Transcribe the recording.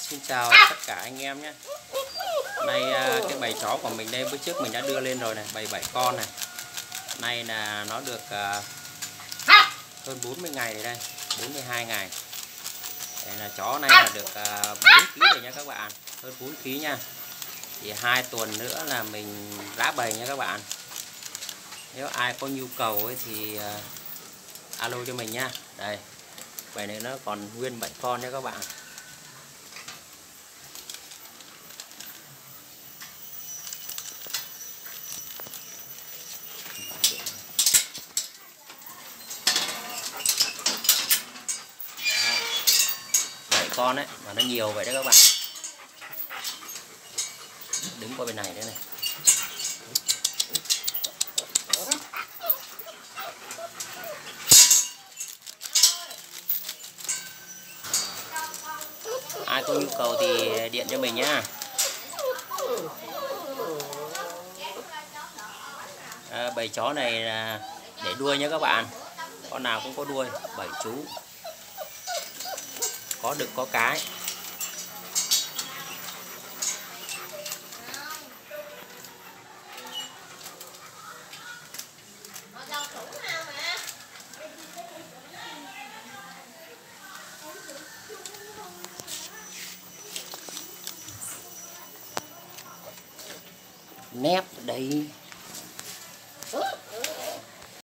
Xin chào tất cả anh em nhé. Nay cái bầy chó của mình đây, bữa trước mình đã đưa lên rồi này, bầy 7 con này. Nay là nó được hơn 40 ngày rồi đây, 42 ngày. Đây là chó này là được 4 kg rồi nha các bạn, hơn 4 kg nha. Thì 2 tuần nữa là mình rã bầy nha các bạn. Nếu ai có nhu cầu ấy thì alo cho mình nha. Đây, bầy này nó còn nguyên 7 con nha các bạn. Con đấy mà nó nhiều vậy đó các bạn. Đứng qua bên này nữa này. Ai có nhu cầu thì điện cho mình nhá. Bầy chó này là để đuôi nhé các bạn. Con nào cũng có đuôi, 7 chú. Có đực có cái. Nép ở đây.